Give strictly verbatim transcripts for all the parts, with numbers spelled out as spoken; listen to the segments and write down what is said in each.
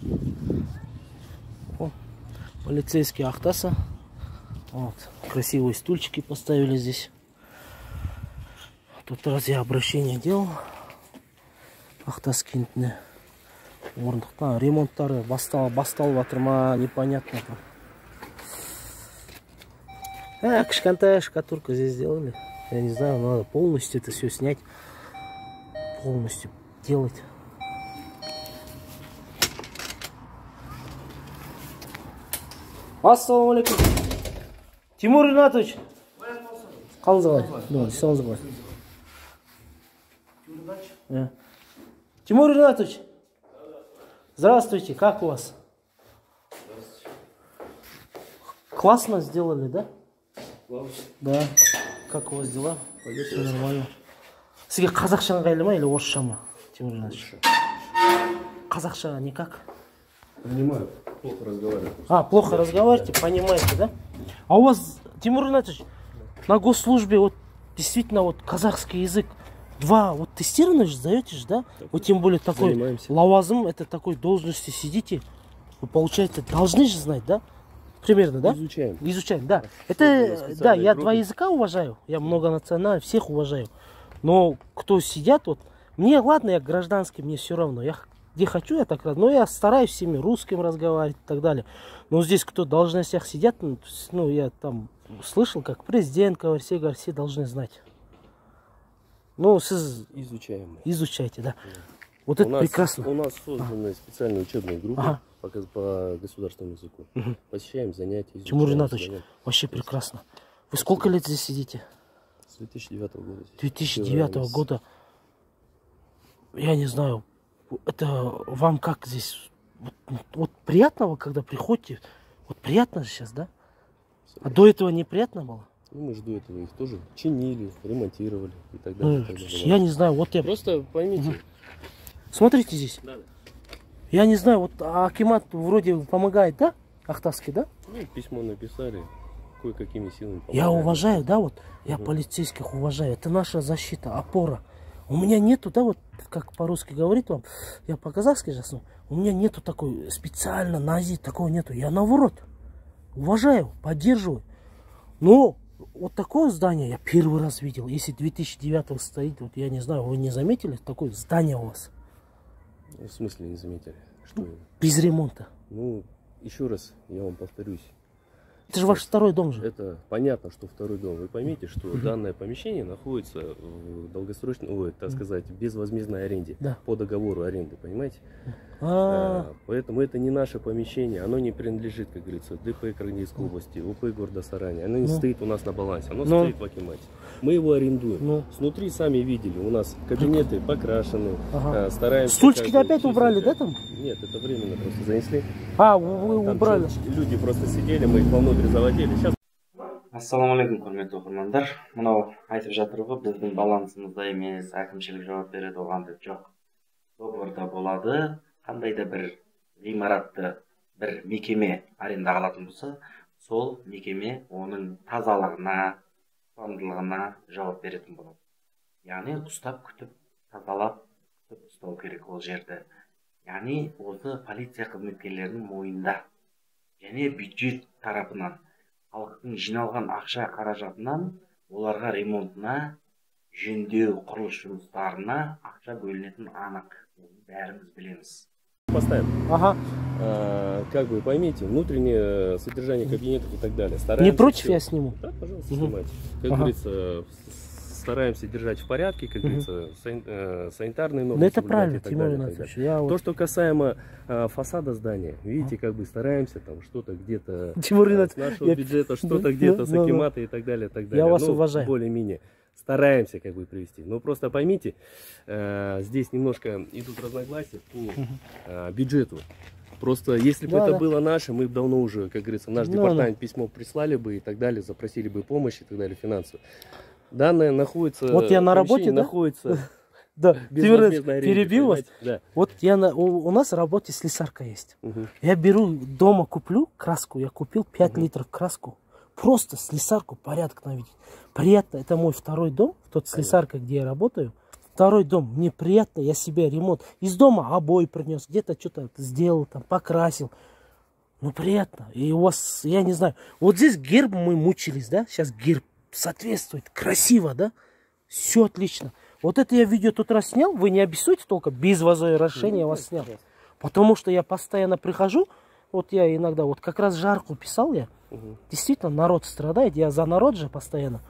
О, полицейский Ахтаса. Вот, красивые стульчики поставили здесь. Тут раз я обращение делал. Ахтас кентіне орындықтан ремонттары басталып жатыр ма, непонятно. А, кішкентая шкатулка здесь сделали. Я не знаю, надо полностью это все снять. Полностью делать. Ассаламу алейкум. Тимур Ринатович. Қалыңыз қалай? Денсаулығыңыз қалай? Тимур Ринатович. Здравствуйте, как у вас? Классно сделали, да? Да. Как у вас дела? Все нормально. Сізге қазақша ыңғайлы ма или орысша ма, Тимур Ринатович? Қазақша никак? Понимаю, плохо разговариваю. А, плохо разговариваете, понимаете, да? А у вас, Тимур Ринатович, на госслужбе вот действительно вот казахский язык два, вот тестирование же сдаете же, да? Вот тем более такой Занимаемся. лауазым, это такой должности сидите, вы получаете, должны же знать, да? Примерно, да? Изучаем. Изучаем, да. Это, да, я два языка уважаю, я многонациональный, всех уважаю. Но кто сидят, вот, мне, ладно, я гражданский, мне все равно, я где хочу, я так, но я стараюсь с всеми русским разговаривать и так далее. Но здесь кто в должностях сидят, ну, я там слышал, как президент говорит, все, говорят, все должны знать. Ну, сіз... Изучаем. Изучайте, да. Да. Вот у это нас, прекрасно. У нас созданы специальные учебные группы ага. по, по государственному языку. Угу. Посещаем занятия. Изучаем, Тимур Ринатович, вообще прекрасно. Вы сколько лет здесь сидите? С две тысячи девятого года. две тысячи девятого года. Я не знаю, это вам как здесь? Вот, вот приятного, когда приходите? Вот приятно же сейчас, да? А до этого неприятно было? Ну, мы же до этого их тоже чинили, ремонтировали и так далее. Ну, и так далее. я не знаю, вот я... Просто поймите. Угу. Смотрите здесь. Да. Я не знаю, вот Акимат вроде помогает, да? Ахтасский, да? Ну, письмо написали, кое-какими силами помогают. Я уважаю, да, вот, я угу. полицейских уважаю. Это наша защита, опора. У меня нету, да, вот, как по-русски говорит вам, я по-казахски же, у меня нету такой специально нази, такого нету. Я наоборот уважаю, поддерживаю. Но вот такое здание я первый раз видел. Если две тысячи девятого стоит, вот я не знаю, вы не заметили, такое здание у вас? В смысле не заметили? Что? Без ремонта. Ну, еще раз я вам повторюсь. Это же ваш второй дом же. Это понятно, что второй дом. Вы поймите, что uh-huh. данное помещение находится в долгосрочной, ой, так сказать, безвозмездной аренде. Да. По договору аренды, понимаете? А-а-а. А, поэтому это не наше помещение. Оно не принадлежит, как говорится, ДП Карагандинской области, УП города Сарани. Оно не ну. стоит у нас на балансе. Оно ну. стоит в Акимате. Мы его арендуем. Ну. Снутри сами видели. У нас кабинеты покрашены. Ага. А, стараемся. Стульчики опять убрали, да, там? Нет, это временно просто занесли. А, вы там убрали. Люди просто сидели, мы их вовнутрь заводили. Сейчас. Ассаламалейкум, құрметті оқырмандар. Мынау айтып жатыр ғой, біздің балансымызда емес, әкімшілік жауап береді, оған деп жоқ. Договорда болады, қандай да бір ғимаратты бір мекеме арендаға алатын болса, сол мекеме оның тазалығына, сандылығына жауап беретін болады. Яғни ұстап күтіп, тазалап, күтіп ұстау керек ол жерді. Яғни осы полиция қызметкерлерінің мойнында және бюджет тарапынан халықтың жиналған ақша қаражатынан оларға ремонтына, жөндеу, құрылыс жұмыстарына ақша бөлінетін анық. Бәріміз білеміз. Поставим. Ага. А, как вы поймите, внутреннее содержание кабинетов и так далее. Стараемся не против все... я сниму? Да, пожалуйста, угу. Снимайте. Как ага. говорится, стараемся держать в порядке, как угу. говорится, сан... э, санитарные нормы. Да это правильно, Тимур Ринатович. Я То, вот... что касаемо э, фасада здания, видите, как бы стараемся там что-то где-то э, с нашего я... бюджета, что-то где-то с Акимата и так далее, и так далее. Я вас ну, уважаю. Более-менее. Стараемся как бы привести. Но просто поймите, э, здесь немножко идут разногласия по э, бюджету. Просто если бы да, это да. было наше, мы бы давно уже, как говорится, в наш ну, департамент да. письмо прислали бы и так далее, запросили бы помощь и так далее, финансовую. Данное находится... Вот я на работе, да? Находится... Да, перебил вас. Да. Вот я на, у, у нас в работе слесарка есть. Угу. Я беру, дома куплю краску, я купил пять угу. литров краску. Просто слесарку порядок наведить. Приятно, это мой второй дом, тот слесарка, где я работаю. второй дом, мне приятно, я себе ремонт. Из дома обои принес, где-то что-то сделал, там, покрасил. Ну, приятно. И у вас, я не знаю, вот здесь герб мы мучились, да? Сейчас герб соответствует, красиво, да? Все отлично. Вот это я видео тот раз снял, вы не обессудьте только, без возвращения я вас снял. Потому что я постоянно прихожу, вот я иногда, вот как раз жарку писал я, угу. Действительно народ страдает, я за народ же постоянно.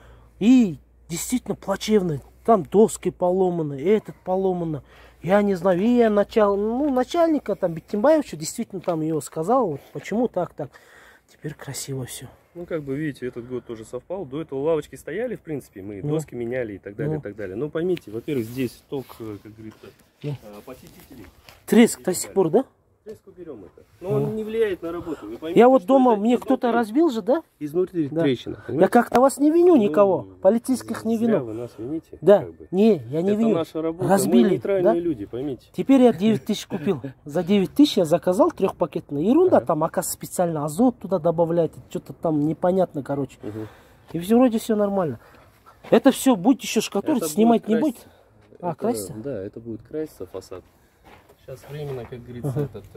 И действительно плачевно, там доски поломаны, этот поломано. Я не знаю, и я начал, ну, начальника, там, Бектимбаевича, действительно там его сказал, вот, почему так, так. Теперь красиво все. Ну, как бы, видите, этот год тоже совпал. До этого лавочки стояли, в принципе, мы ну. доски меняли и так далее, ну. и так далее. Но поймите, во-первых, здесь ток, как говорится, ну. посетителей. Треск до сих пор, да? Треск уберем это. Но он не влияет на работу. Вы поймите, я вот дома, мне кто-то разбил же, да? Изнутри да. трещина. Понимаете? Я как-то вас не виню никого, ну, полицейских не виню. Вы нас вините. Да, как бы. не, я не это виню. Наша работа. Разбили, мы нейтральные да? люди, поймите. Теперь я девять тысяч купил. За девять тысяч я заказал трехпакетный. Ерунда, ага. Там, оказывается, специально азот туда добавляет. Что-то там непонятно, короче. Угу. И все, вроде все нормально. Это все будет еще шкатулить, снимать не будет? А, краситься? Да, это будет краситься фасад. Сейчас временно, как говорится, uh-huh. этот,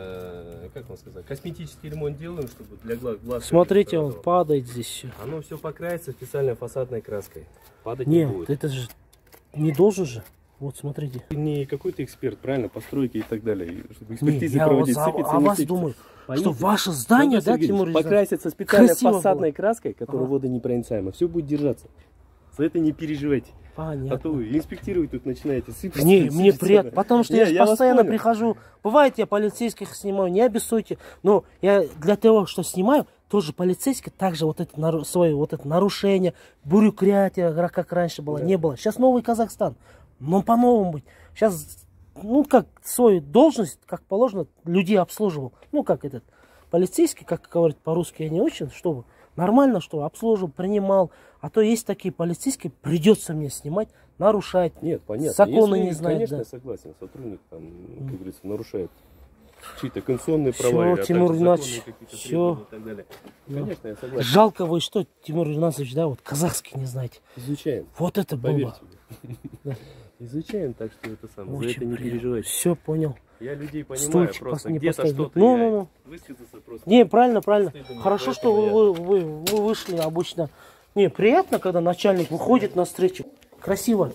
э, как вам сказать, косметический ремонт делаем, чтобы для глаз... глаз смотрите, он падает здесь все. Оно все покрасится специальной фасадной краской. Падать Нет, не будет. Это же не должен же. Вот, смотрите. Не какой-то эксперт, правильно, постройки и так далее. Чтобы экспертизы не, проводить, я сыпется, о не вас сыпется. думаю, Поймите, что ваше здание, да, Тимур, покрасится специальной красиво фасадной было. краской, которая ага. водонепроницаема. Все будет держаться. За это не переживайте. Понятно. А то вы инспектировать тут начинаете сыпать. Не, мне приятно, потому что не, я, я постоянно понял. прихожу. Бывает, я полицейских снимаю, не обессудьте. Но я для того, что снимаю, тоже полицейский, также вот это свое вот это нарушение, бюрократия, как раньше было, да. не было. Сейчас новый Казахстан, но по-новому быть. Сейчас, ну как свою должность, как положено, людей обслуживал. Ну как этот полицейский, как говорит по-русски, я не очень, чтобы нормально, что обслуживал, принимал. А то есть такие полицейские, придется мне снимать, нарушать. Нет, понятно. Законы Если, не знают. Конечно, да. я согласен. Сотрудник, там, как говорится, нарушает чьи-то конституционные права. Все, или, Тимур а Ринатович, все. И так далее. Конечно, я согласен. Жалко вы что, Тимур Ринатович, да, вот казахский не знаете. Изучаем. Вот это было. Да. Изучаем, так что это самое. За это не переживайте. Все понял. Я людей понимаю, Стульчик просто не где-то что-то ну, ну, ну. высказаться просто. Не, правильно, правильно. Стыдно, хорошо, что вы, вы, вы, вы вышли обычно. Не, приятно, когда начальник выходит на встречу. Красиво.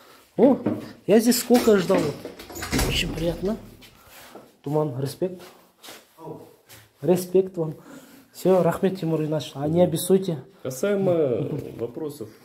О, я здесь сколько ждал. Очень приятно. Туман, респект. Респект вам. Все, рахмет, Тимур Ринатович. А не обессудьте. Касаемо вопросов